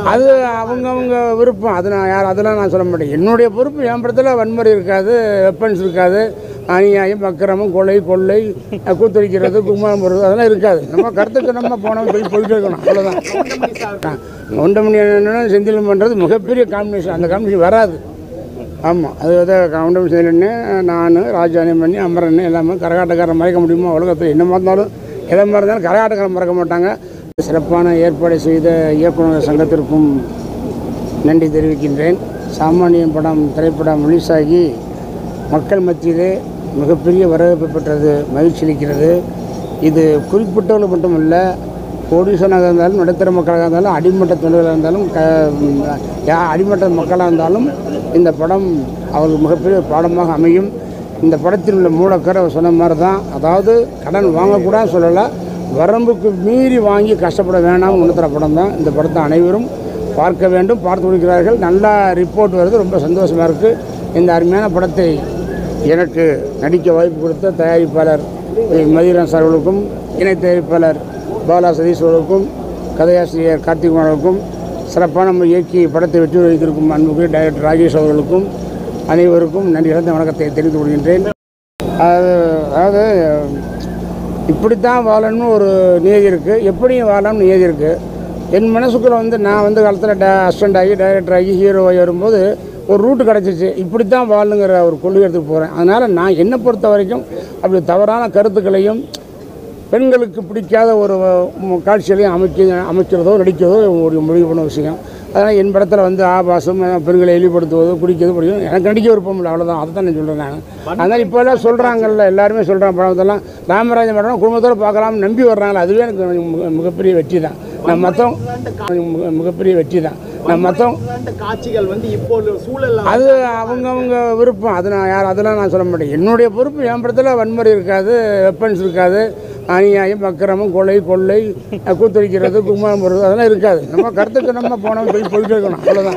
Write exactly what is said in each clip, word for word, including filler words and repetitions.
அது அவங்கவுங்க விருப்பம். அது நான் யார் அதெல்லாம் நான் சொல்ல மாட்டேன். என்னுடைய பொறுப்பு என் படத்தில் வன்முறை இருக்காது, வெப்பன்ஸ் இருக்காது, அநியாயம், அக்கிரமம், கொலை, கொள்ளை, கூத்தடிக்கிறது, கும்மாளம் போடுறது அதெல்லாம் இருக்காது. நம்ம கருத்துக்கு நம்ம போனோம் போய் போயிட்டே இருக்கணும், அவ்வளோதான். கவுண்டமணி என்னென்னா செந்தில் பண்ணுறது மிகப்பெரிய காம்பினேஷன். அந்த காம்பினேஷன் வராது. ஆமாம், அது வந்து கவுண்டமணி செந்தில்னு நான் ராஜாணி பண்ணி அமரன் எல்லாமே கரகாட்டக்காரன் மறைக்க முடியுமா உலகத்தில்? என்ன இருந்தாலும் எதை மாதிரி இருந்தாலும் கரகாட்டக்காரன் மறக்க மாட்டாங்க. சிறப்பான ஏற்பாடு செய்த இயக்குநர் சங்கத்திற்கும் நன்றி தெரிவிக்கின்றேன். சாமானியன் படம் திரைப்படம் ரிலீஸ் ஆகி மக்கள் மத்தியிலே மிகப்பெரிய வரவேற்பு பெற்றது, மகிழ்ச்சி அளிக்கிறது. இது குறிப்பிட்டவர்கள் மட்டுமல்ல, கோடீஸ்வரனாக இருந்தாலும், நடுத்தர மக்களாக இருந்தாலும், அடிமட்ட தொழிலாக இருந்தாலும், க அடிமட்ட மக்களாக இருந்தாலும் இந்த படம் அவருக்கு மிகப்பெரிய பாடமாக அமையும். இந்த படத்தில் உள்ள மூலக்கரை சொன்ன மாதிரி தான். அதாவது கடன் வாங்கக்கூடாது சொல்லலை, வரம்புக்கு மீறி வாங்கி கஷ்டப்பட வேணாம் உணர்த்துற படம் தான். இந்த படத்தை அனைவரும் பார்க்க வேண்டும், பார்த்து கொடுக்கிறார்கள். நல்லா ரிப்போர்ட் வருது, ரொம்ப சந்தோஷமாக இருக்குது. இந்த அருமையான படத்தை எனக்கு நடிக்க வாய்ப்பு கொடுத்த தயாரிப்பாளர் மதிரான் சார்களுக்கும், இணை தயாரிப்பாளர் பாலா சதீஷ் அவர்களுக்கும், கதையாசிரியர் கார்த்திகுமாரவுக்கும், சிறப்பான நம்ம இயக்கி படத்தை வெற்றி வைத்திருக்கும் அன்புக்கு டைரக்டர் ராஜேஷ் அவர்களுக்கும் அனைவருக்கும் நன்றி கலந்த வணக்கத்தை தெரிவித்துக் கொள்கின்றேன். அது அதாவது இப்படித்தான் வாழணும்னு ஒரு நியதி இருக்குது, எப்படியும் வாழணும்னு நியதி இருக்குது. என் மனசுக்குள்ளே வந்து நான் வந்து காலத்தில் டே அசிஸ்டண்ட் ஆகி டைரக்டர் ஆகி ஹீரோவாகி வரும்போது ஒரு ரூட்டு கிடச்சிச்சு. இப்படித்தான் வாழணுங்கிற ஒரு கொள்கை எடுத்துகிட்டு போகிறேன். அதனால் நான் என்னை பொறுத்த வரைக்கும் அப்படி தவறான கருத்துக்களையும் பெண்களுக்கு பிடிக்காத ஒரு காட்சிகளையும் அமைக்க அமைக்கிறதோ நடிக்கிறதோ ஒரு முடிவு பண்ண விஷயம். அதனால் என் படத்தில் வந்து ஆபாசம், பெண்களை எளிப்படுத்துவதோ குடிக்கிறதோ பிடிக்கும். எனக்கு நடிக்க விருப்பம் இல்லை, அவ்வளோதான். அதை தான் நான் சொல்கிறேன் நான். அதனால் இப்போ எல்லாம் சொல்கிறாங்கல்ல, எல்லாருமே சொல்கிறாங்க படத்தெல்லாம் ராமராஜன் படம் குடும்பத்தோடு பார்க்கலாம்னு நம்பி வர்றாங்களே, அதுவே எனக்கு மிகப்பெரிய வெற்றி தான். நான் மற்றவங்க மிகப்பெரிய வெற்றி தான். நான் மற்றவங்க காட்சிகள் வந்து இப்போ சூழல் அது அவங்கவுங்க விருப்பம். அது நான் யார் அதெல்லாம் நான் சொல்ல மாட்டேன். என்னுடைய பொறுப்பு என் படத்தில் வன்முறை இருக்காது, வெப்பன்ஸ் இருக்காது, அநியாயம், அக்கிரமம், கொலை, கொள்ளை, கூத்தடிக்கிறது, கும்மாளம் போடுறது அதெல்லாம் இருக்காது. நம்ம கருத்துக்கு நம்ம போனோம் போய் போயிட்டே இருக்கணும், அவ்வளோதான்.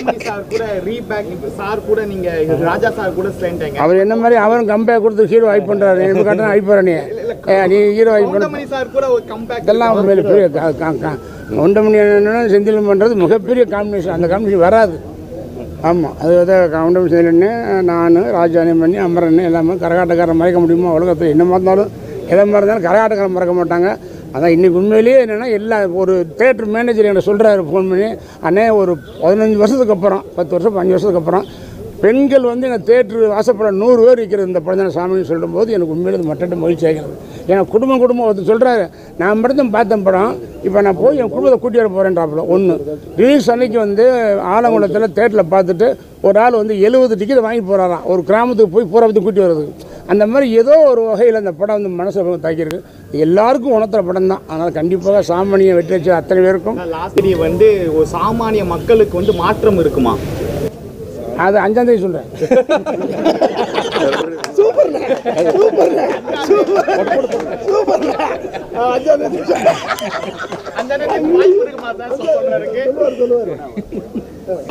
அவர் என்ன மாதிரி அவரும் கம்பேக் கொடுத்து ஹீரோ ஹைப் பண்ணுறாரு. எனக்கு கட்டணம் ஹைப்பற நீ நீ ஹீரோ ஹைப் பண்ண இதெல்லாம் உண்மையில பெரிய கவுண்டமணி என்னென்னா செந்தில் பண்ணுறது மிகப்பெரிய காம்பினேஷன். அந்த காம்பினேஷன் வராது. ஆமாம், அது வந்து கவுண்டமணி செந்தில்னு நான் ராஜாணி பண்ணி அமரன் எல்லாமே கரகாட்டக்காரன் மறைக்க முடியுமா உலகத்தில்? என்ன இருந்தாலும் எதை மாதிரி இருந்தாலும் கரகாட்டக்காரன் மறக்க மாட்டாங்க. அதான் இன்றைக்கி உண்மையிலேயே என்னென்னா எல்லா ஒரு தேட்டர் மேனேஜர் என்ன சொல்கிறாரு ஃபோன் பண்ணி, அண்ணே ஒரு பதினஞ்சு வருஷத்துக்கு அப்புறம் பத்து வருஷம் அஞ்சு வருஷத்துக்கு அப்புறம் பெண்கள் வந்து எனக்கு தேட்டரு வாசப்பட நூறு பேர் இருக்கிறது இந்த படம் தான் சாமின்னு சொல்லும்போது எனக்கு உண்மையிலே மற்ற மகிழ்ச்சி ஆகிறது. ஏன்னா குடும்பம் குடும்பம் ஒருத்தர் சொல்கிறாரு, நான் மட்டும் பார்த்தேன் படம், இப்போ நான் போய் என் குடும்பத்தை கூட்டி வர போகிறேன்றாப்புல. ஒன்று ரிலீஸ் அன்னைக்கு வந்து ஆலங்குளத்தில் தேட்டரில் பார்த்துட்டு ஒரு ஆள் வந்து எழுபது டிக்கெட் வாங்கி போகிறாராம் ஒரு கிராமத்துக்கு போய் பூராபத்துக்கு கூட்டி வர்றது. அந்த மாதிரி ஏதோ ஒரு வகையில் அந்த படம் வந்து மனசை தாக்கியிருக்கு. எல்லாருக்கும் உணர்த்துற படம் தான். அதனால் கண்டிப்பாக சாமானிய வெற்றி வச்சு அத்தனை பேருக்கும் வந்து ஒரு சாமானிய மக்களுக்கு வந்து மாற்றம் இருக்குமா? அது அஞ்சாம் தேதி சொல்கிறேன். அஞ்சாம் தேதி